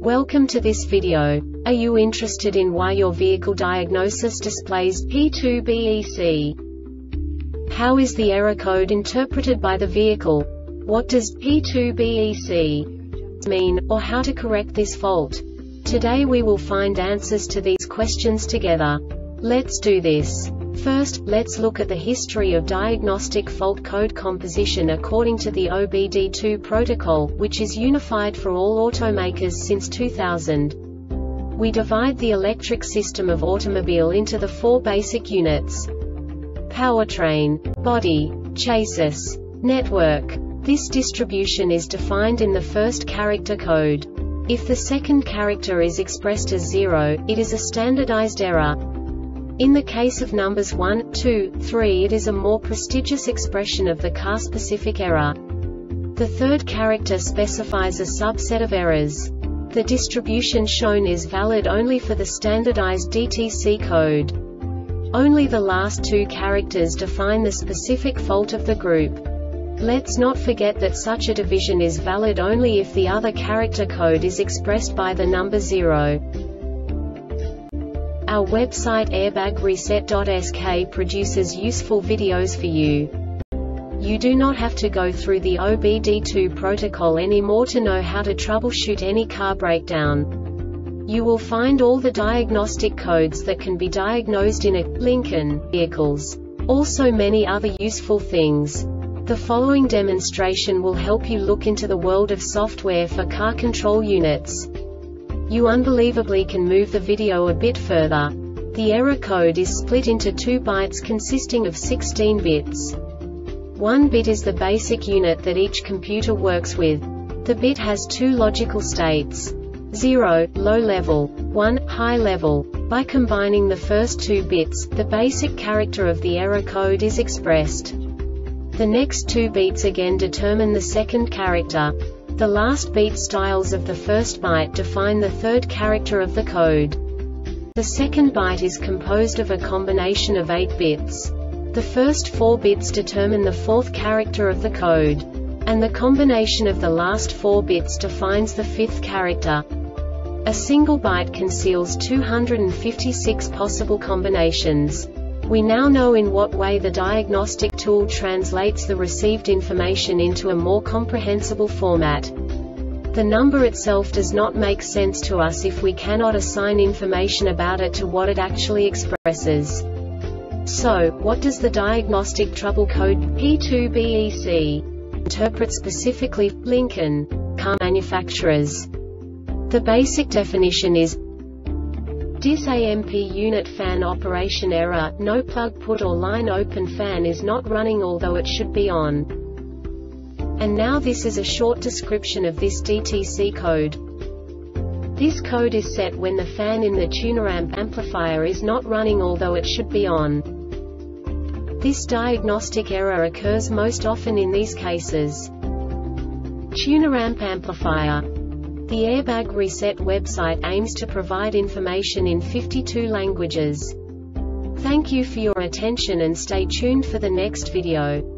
Welcome to this video. Are you interested in why your vehicle diagnosis displays P2BEC? How is the error code interpreted by the vehicle? What does P2BEC mean, or how to correct this fault? Today we will find answers to these questions together. Let's do this. First, let's look at the history of diagnostic fault code composition according to the OBD2 protocol, which is unified for all automakers since 2000. We divide the electric system of automobile into the four basic units: powertrain, body, chassis, network. This distribution is defined in the first character code. If the second character is expressed as 0, it is a standardized error. In the case of numbers 1, 2, 3, it is a more prestigious expression of the car-specific error. The third character specifies a subset of errors. The distribution shown is valid only for the standardized DTC code. Only the last two characters define the specific fault of the group. Let's not forget that such a division is valid only if the other character code is expressed by the number 0. Our website airbagreset.sk produces useful videos for you. You do not have to go through the OBD2 protocol anymore to know how to troubleshoot any car breakdown. You will find all the diagnostic codes that can be diagnosed in a Lincoln vehicles. Also many other useful things. The following demonstration will help you look into the world of software for car control units. You unbelievably can move the video a bit further. The error code is split into 2 bytes consisting of 16 bits. 1 bit is the basic unit that each computer works with. The bit has 2 logical states: 0, low level, 1, high level. By combining the first 2 bits, the basic character of the error code is expressed. The next 2 beats again determine the second character. The last beat styles of the first byte define the third character of the code. The second byte is composed of a combination of 8 bits. The first 4 bits determine the fourth character of the code. And the combination of the last 4 bits defines the fifth character. A single byte conceals 256 possible combinations. We now know in what way the diagnostic tool translates the received information into a more comprehensible format. The number itself does not make sense to us if we cannot assign information about it to what it actually expresses. So, what does the diagnostic trouble code P2BEC interpret specifically for Lincoln car manufacturers? The basic definition is DIS-AMP unit fan operation error, no plug put or line open, fan is not running although it should be on. And now this is a short description of this DTC code. This code is set when the fan in the tuner-amp amplifier is not running although it should be on. This diagnostic error occurs most often in these cases: tuner-amp amplifier. The Airbag Reset website aims to provide information in 52 languages. Thank you for your attention and stay tuned for the next video.